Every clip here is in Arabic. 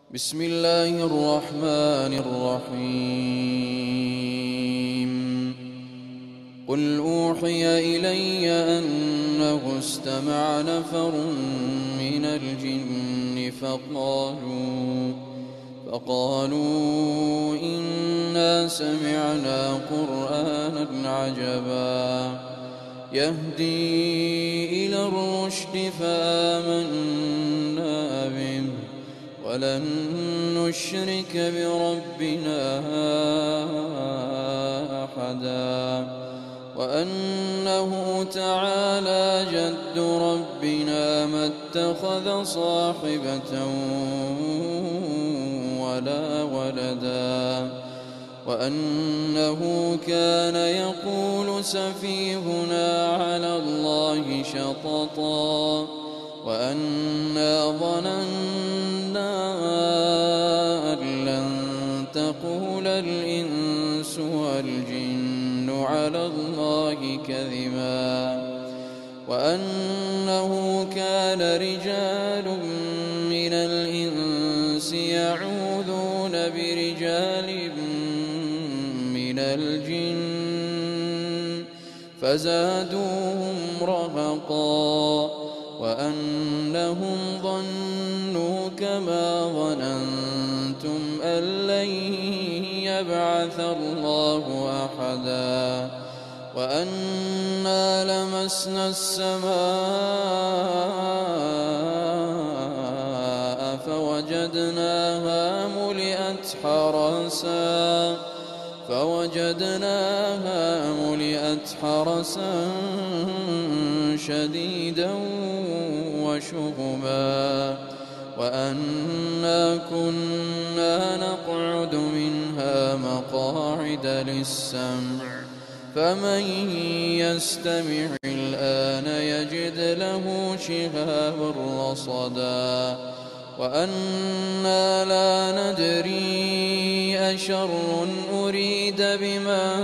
بسم الله الرحمن الرحيم قل أوحي إلي أنه استمع نفر من الجن فقالوا إنا سمعنا قرآنا عجبا يهدي إلى الرشد فآمنا به ولن نشرك بربنا أحدا وأنه تعالى جد ربنا ما اتخذ صاحبة ولا ولدا وأنه كان يقول سفيهنا على الله شططا وأنا ظننا أن لن تقول الإنس والجن على الله كذبا وأنه كان رجال من الإنس يعوذون برجال من الجن فزادوهم رهقا وأنهم ظنوا كما ظننتم أن لن يبعث الله أحدا وأنا لمسنا السماء فوجدناها ملئت حرسا شديدا وشهبا وأنا كنا نقعد منها مقاعد للسمع فمن يستمع الآن يجد له شهابا رصدا وأنا لا ندري أشر أريد بمن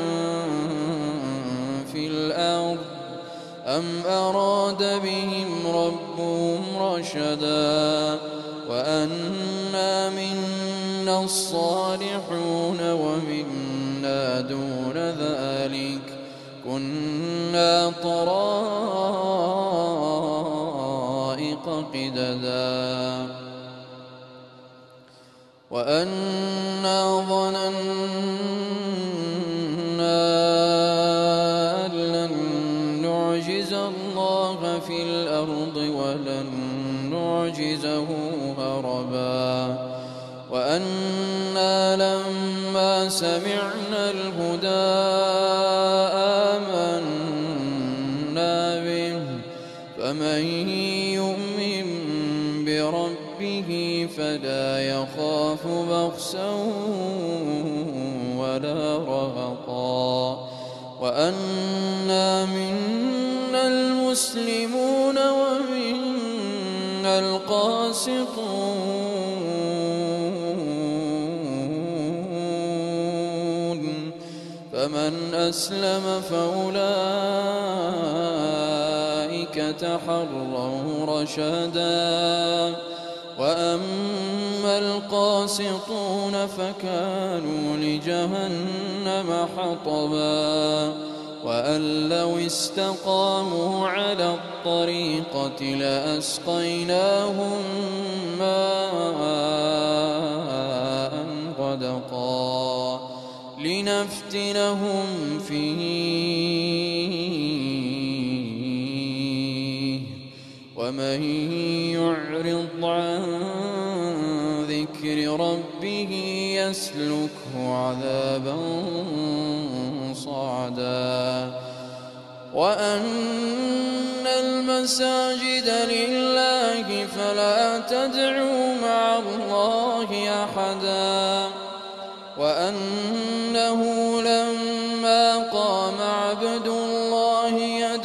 في الأرض أم أراد بهم ربهم رشدا وأنا منا الصالحون ومنا دون ذلك كنا طرائق قددا وأنا ظننا أن لن نعجز الله في الأرض ولن نعجزه هربا وأنا لما سمعنا الهدى آمنا به فمن يؤمن بربه فلا يخاف بخسا ولا رهقا وأنا منا المسلمون ومنا القاسطون فمن أسلم فأولئك تحروا رشدا وأما القاسطون فكانوا لجهنم حطبا وأن لو استقاموا على الطريقة لأسقيناهم ماء غدقا لنفتنهم فيه ومن يعرض عن ذكر ربه يسلكه عذابا صعدا وأن المساجد لله فلا تدعوا مع الله أحدا وأنه لما قام عبد الله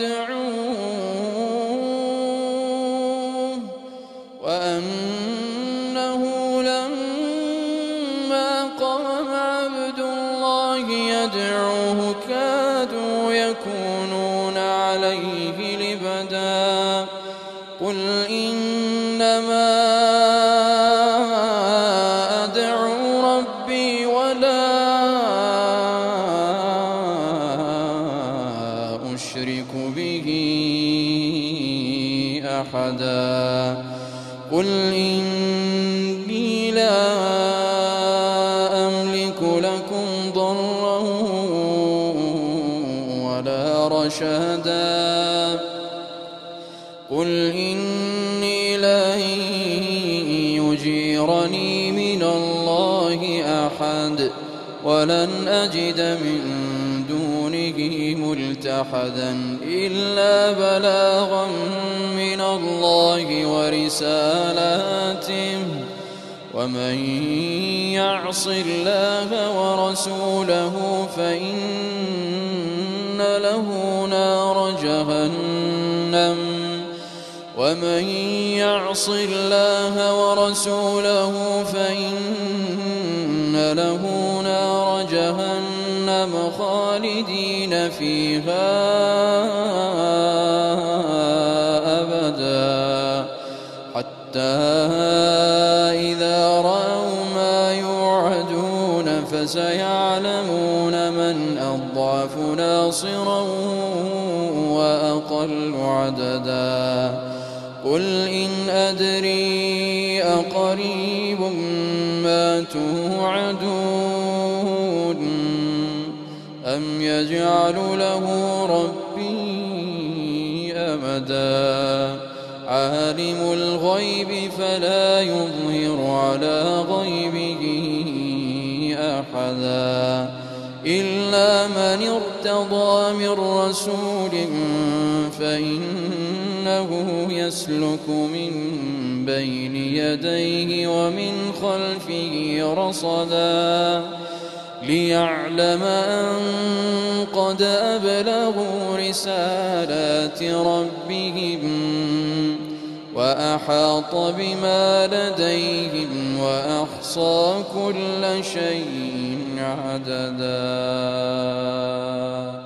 يدعوه كادوا يكونون عليه لبدا قل إنما أحدا قل إني لا أملك لكم ضرا ولا رشدا قل إني لن يجيرني من الله أحد ولن أجد من دونه ملتحدا إلا بلاغا من الله ورسالاته ومن يعص الله ورسوله فإن له نار جهنم ومن يعص الله ورسوله فإن له نار جهنم خالدين فيها أبدا حتى إذا رأوا ما يوعدون فسيعلمون من أضعف ناصرا وأقل عددا قل إن أدري أقريب ما توعدون أم يجعل له ربي أمدا عالم الغيب فلا يظهر على غيبه أحدا إلا من ارتضى من رسول فإنه يسلك من بين يديه ومن خلفه رصدا ليعلم أن قد أبلغوا رسالات ربهم وأحاط بما لديهم وأحصى كل شيء عددا.